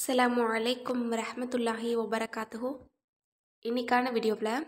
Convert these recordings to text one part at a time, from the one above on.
அஸ்ஸலாமு அலைக்கும் வரஹ்மத்துல்லாஹி வபரகாத்துஹு. இன்னைக்கான வீடியோவில்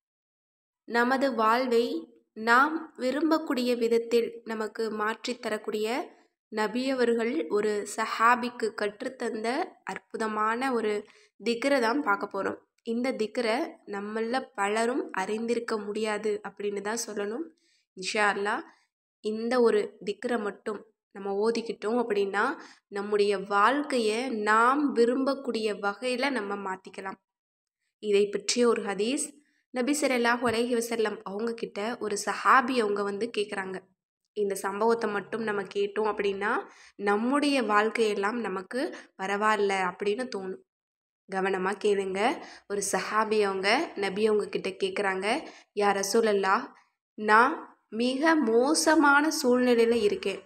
நமது வாழ்வை நாம் விரும்பக்கூடிய விதத்தில் நமக்கு மாற்றித் தரக்கூடிய நபியவர்கள் ஒரு சஹாபிக்கு கற்றுத்தந்த அற்புதமான ஒரு திக்ரை தான் பார்க்க போகிறோம். இந்த திக்ரை நம்மள பலரும் அறிந்திருக்க முடியாது அப்படின்னு தான் சொல்லணும். இன்ஷா அல்லாஹ் இந்த ஒரு திக்ரை மட்டும் நம்ம ஓதிக்கிட்டோம் அப்படின்னா நம்முடைய வாழ்க்கையை நாம் விரும்பக்கூடிய வகையில் நம்ம மாற்றிக்கலாம். இதை பற்றிய ஒரு ஹதீஸ், நபி ஸல்லல்லாஹு அலைஹி வஸல்லம் அவங்க கிட்ட ஒரு சஹாபி அவங்க கேட்குறாங்க. இந்த சம்பவத்தை மட்டும் நம்ம கேட்டோம் அப்படின்னா நம்முடைய வாழ்க்கையெல்லாம் நமக்கு பரவாயில்ல அப்படின்னு தோணும். கவனமாக கேளுங்க. ஒரு சஹாபி அவங்க நபி அவங்க கிட்ட கேட்குறாங்க, யா ரசூலல்லாஹ், நான் மிக மோசமான சூழ்நிலையில் இருக்கேன்.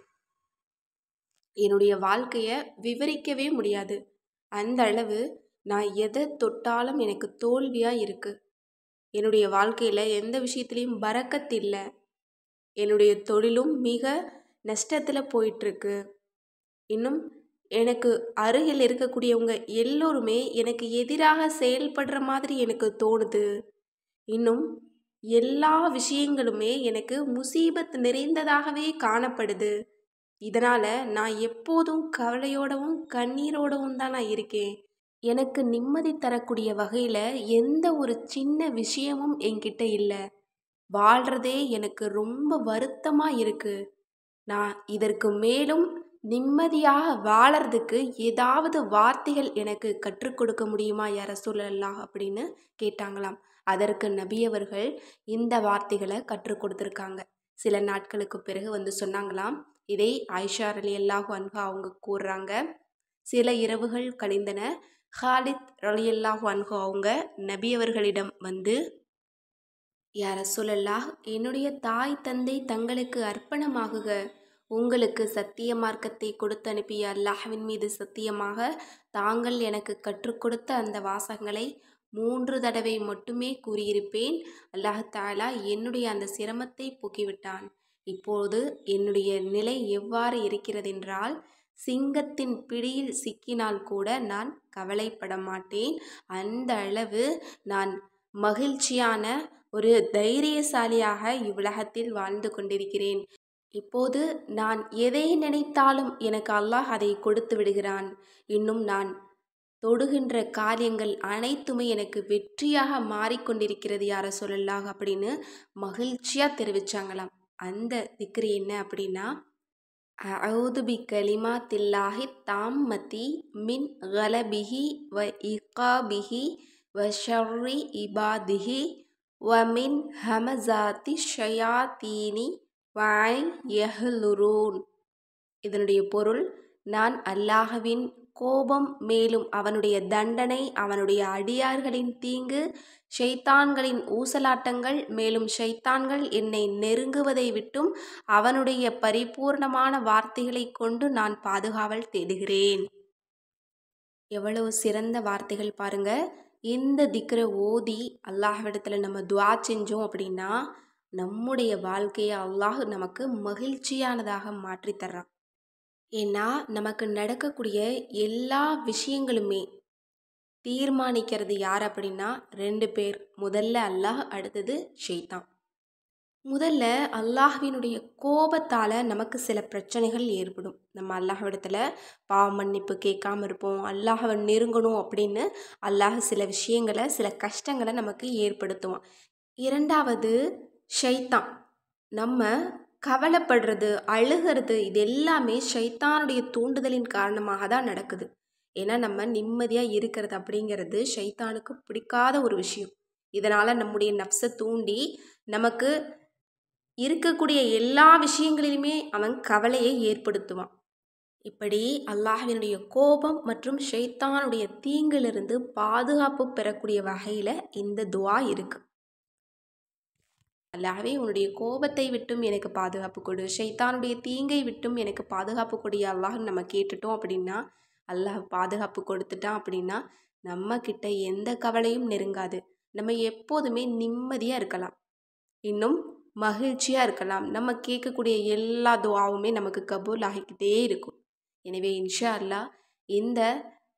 என்னுடைய வாழ்க்கையை விவரிக்கவே முடியாது. அந்த அளவு நான் எதை தொட்டாலும் எனக்கு தோல்வியாக இருக்குது. என்னுடைய வாழ்க்கையில் எந்த விஷயத்துலேயும் பரக்கத் இல்லை. என்னுடைய தொழிலும் மிக நஷ்டத்தில் போயிட்டுருக்கு. இன்னும் எனக்கு அருகில் இருக்கக்கூடியவங்க எல்லோருமே எனக்கு எதிராக செயல்படுற மாதிரி எனக்கு தோணுது. இன்னும் எல்லா விஷயங்களுமே எனக்கு முசீபத் நிறைந்ததாகவே காணப்படுது. இதனால் நான் எப்போதும் கவலையோடவும் கண்ணீரோடவும் தான் நான் இருக்கேன். எனக்கு நிம்மதி தரக்கூடிய வகையில் எந்த ஒரு சின்ன விஷயமும் என்கிட்ட இல்லை. வாழ்கிறதே எனக்கு ரொம்ப வருத்தமாக இருக்குது. நான் இதற்கு மேலும் நிம்மதியாக வாழறதுக்கு ஏதாவது வார்த்தைகள் எனக்கு கற்றுக் கொடுக்க முடியுமா யா ரசூலல்லாஹ் அப்படின்னு கேட்டாங்களாம். அதற்கு நபியவர்கள் இந்த வார்த்தைகளை கற்றுக் கொடுத்துருக்காங்க. சில நாட்களுக்கு பிறகு சொன்னாங்களாம். இதை ஆயிஷா ரலியல்லாஹு அன்ஹா அவங்க கூறுறாங்க. சில இரவுகள் கழிந்தன. ஹாலித் ரலியல்லாஹு அன்ஹு அவங்க நபியவர்களிடம் யா ரசூலல்லாஹ், என்னுடைய தாய் தந்தை தங்களுக்கு அர்ப்பணமாகுக. உங்களுக்கு சத்திய மார்க்கத்தை கொடுத்து அனுப்பிய அல்லாஹ்வின் மீது சத்தியமாக தாங்கள் எனக்கு கற்றுக் கொடுத்த அந்த வாசகங்களை 3 தடவை மட்டுமே கூறியிருப்பேன். அல்லாஹ் தஆலா என்னுடைய அந்த சிரமத்தை போக்கிவிட்டான். இப்போது என்னுடைய நிலை எவ்வாறு இருக்கிறதென்றால், சிங்கத்தின் பிடியில் சிக்கினால் கூட நான் கவலைப்பட மாட்டேன். அந்த அளவு நான் மகிழ்ச்சியான ஒரு தைரியசாலியாக இவ்வுலகத்தில் வாழ்ந்து கொண்டிருக்கிறேன். இப்போது நான் எதை நினைத்தாலும் எனக்கு அல்லாஹ் அதை கொடுத்து விடுகிறான். இன்னும் நான் தொடுகின்ற காரியங்கள் அனைத்துமே எனக்கு வெற்றியாக மாறிக்கொண்டிருக்கிறது யா ரசூலல்லாஹ் அப்படின்னு மகிழ்ச்சியாக தெரிவித்தாங்களாம். அந்த திக்ரு என்ன அப்படின்னா, அஊது பி கலிமாத்தில்லாஹி தாம்மதி மின் கலபிஹி வ இகாபிஹி வ ஷர்ரி இபாதிஹி வ மின் ஹமசாத்தி ஷயாத்தீனி வ ஐன் யஹ்லுரூன். இதனுடைய பொருள், நான் அல்லாஹ்வின் கோபம், மேலும் அவனுடைய தண்டனை, அவனுடைய அடியார்களின் தீங்கு, ஷைத்தான்களின் ஊசலாட்டங்கள், மேலும் ஷைத்தான்கள் என்னை நெருங்குவதை விட்டும் அவனுடைய பரிபூர்ணமான வார்த்தைகளை கொண்டு நான் பாதுகாவல் தேடுகிறேன். எவ்வளவு சிறந்த வார்த்தைகள் பாருங்க. இந்த திக்ரை ஓதி அல்லாஹ்விடத்தில் நம்ம துஆ செஞ்சோம் அப்படின்னா நம்முடைய வாழ்க்கையை அல்லாஹ் நமக்கு மகிழ்ச்சியானதாக மாற்றி தர்றான். ஏன்னா நமக்கு நடக்கக்கூடிய எல்லா விஷயங்களுமே தீர்மானிக்கிறது யார் அப்படின்னா 2 பேர். முதல்ல அல்லாஹ், அடுத்தது ஷைத்தான். முதல்ல அல்லாஹ்வினுடைய கோபத்தால் நமக்கு சில பிரச்சனைகள் ஏற்படும். நம்ம அல்லாஹ்விடத்தில் பாவ மன்னிப்பு கேட்காம இருப்போம். அல்லாஹ்வை நெருங்கணும் அப்படின்னு அல்லாஹ் சில விஷயங்களை, சில கஷ்டங்களை நமக்கு ஏற்படுத்துவான். இரண்டாவது ஷைத்தான். நம்ம கவலைப்படுறது, அழுகிறது, இது எல்லாமே ஷைத்தானுடைய தூண்டுதலின் காரணமாக தான் நடக்குது. ஏன்னா நம்ம நிம்மதியாக இருக்கிறது அப்படிங்கிறது ஷைத்தானுக்கு பிடிக்காத ஒரு விஷயம். இதனால் நம்முடைய நப்சை தூண்டி நமக்கு இருக்கக்கூடிய எல்லா விஷயங்களிலுமே அவன் கவலையை ஏற்படுத்துவான். இப்படி அல்லாஹ்வினுடைய கோபம் மற்றும் ஷைத்தானுடைய தீங்கிலிருந்து பாதுகாப்பு பெறக்கூடிய வகையில் இந்த துஆ இருக்குது. அல்லாஹ்வே, உன்னுடைய கோபத்தை விட்டும் எனக்கு பாதுகாப்பு கொடு, ஷைத்தானுடைய தீங்கை விட்டும் எனக்கு பாதுகாப்பு கொடு அல்லாஹ்னு நம்ம கேட்டுட்டோம் அப்படின்னா, அல்லாஹ் பாதுகாப்பு கொடுத்துட்டான் அப்படின்னா நம்ம கிட்ட எந்த கவலையும் நெருங்காது. நம்ம எப்போதுமே நிம்மதியாக இருக்கலாம், இன்னும் மகிழ்ச்சியாக இருக்கலாம். நம்ம கேட்கக்கூடிய எல்லா துஆவுமே நமக்கு கபூல் ஆகிக்கிட்டே இருக்கும். எனவே இன்ஷா அல்லாஹ் இந்த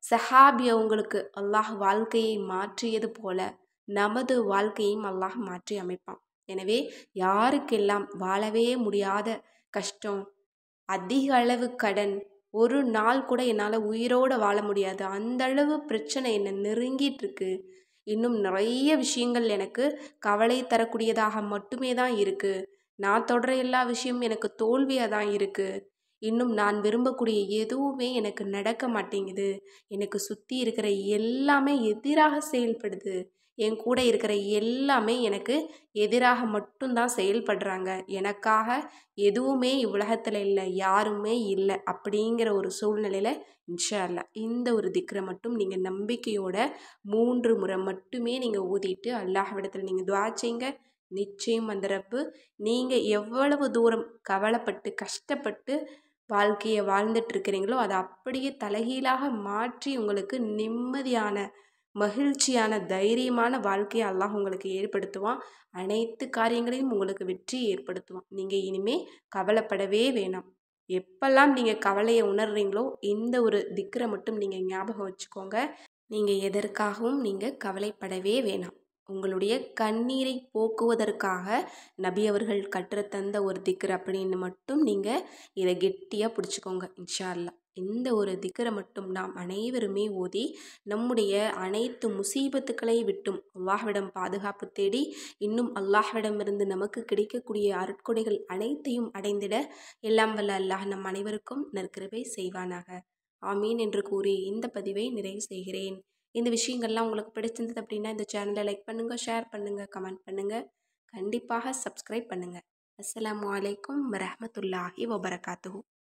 சஹாபி அவங்களுக்கு அல்லாஹ் வாழ்க்கையை மாற்றியது போல நமது வாழ்க்கையும் அல்லாஹ் மாற்றி அமைப்பான். எனவே யாருக்கெல்லாம் வாழவே முடியாத கஷ்டம், அதிக அளவு கடன், ஒரு நாள் கூட என்னால் உயிரோடு வாழ முடியாது, அந்த அளவு பிரச்சனை என்னை நெருங்கிட்டு இருக்கு, இன்னும் நிறைய விஷயங்கள் எனக்கு கவலை தரக்கூடியதாக மட்டுமே தான் இருக்குது, நான் தொடர எல்லா விஷயமும் எனக்கு தோல்வியாக தான் இருக்குது, இன்னும் நான் விரும்பக்கூடிய எதுவுமே எனக்கு நடக்க மாட்டேங்குது, எனக்கு சுற்றி இருக்கிற எல்லாமே எதிராக செயல்படுது, என் கூட இருக்கிற எல்லாமே எனக்கு எதிராக மட்டும்தான் செயல்படுறாங்க, எனக்காக எதுவுமே இவ்வுலகத்தில் இல்லை, யாருமே இல்லை அப்படிங்கிற ஒரு சூழ்நிலையில் இன்ஷா அல்லாஹ் இந்த ஒரு திக்ரை மட்டும் நீங்கள் நம்பிக்கையோட 3 முறை மட்டுமே நீங்கள் ஊதிட்டு அல்லாஹ்விடத்தில் நீங்கள் துஆ செய்யுங்க. நிச்சயம் அந்த ரப்பு நீங்கள் எவ்வளவு தூரம் கவலைப்பட்டு கஷ்டப்பட்டு வாழ்க்கையை வாழ்ந்துட்டு இருக்கிறீங்களோ அதை அப்படியே தலைகீழாக மாற்றி உங்களுக்கு நிம்மதியான மகிழ்ச்சியான தைரியமான வாழ்க்கையை அல்லாஹ் உங்களுக்கு ஏற்படுத்துவான். அனைத்து காரியங்களையும் உங்களுக்கு வெற்றி ஏற்படுத்துவான். நீங்கள் இனிமே கவலைப்படவே வேணாம். எப்பெல்லாம் நீங்கள் கவலையை உணர்றீங்களோ இந்த ஒரு திக்ரை மட்டும் நீங்கள் ஞாபகம் வச்சுக்கோங்க. நீங்கள் எதற்காகவும் நீங்கள் கவலைப்படவே வேணாம். உங்களுடைய கண்ணீரை போக்குவதற்காக நபி அவர்கள் கற்றுத்தந்த ஒரு திக்ர் அப்படின்னு மட்டும் நீங்கள் இதை கெட்டியாக பிடிச்சிக்கோங்க இன்ஷா அல்லாஹ். இந்த ஒரு திக்ரை மட்டும் நாம் அனைவருமே ஓதி நம்முடைய அனைத்து முசீபத்துக்களை விட்டும் அல்லாஹ்விடம் பாதுகாப்பு தேடி இன்னும் அல்லாஹ்விடமிருந்து நமக்கு கிடைக்கக்கூடிய அருட்கொடைகள் அனைத்தையும் அடைந்திட எல்லாம் வல்ல அல்லாஹ் நம் அனைவருக்கும் நற்கிருபை செய்வானாக. ஆமீன் என்று கூறி இந்த பதிவை நிறைவு செய்கிறேன். இந்த விஷயங்கள்லாம் உங்களுக்கு பிடிச்சிருந்தது அப்படின்னா இந்த சேனலை லைக் பண்ணுங்கள், ஷேர் பண்ணுங்கள், கமெண்ட் பண்ணுங்கள், கண்டிப்பாக சப்ஸ்கிரைப் பண்ணுங்கள். அஸ்ஸலாமு அலைக்கும் வரஹ்மத்துல்லாஹி வபரகாத்துஹு.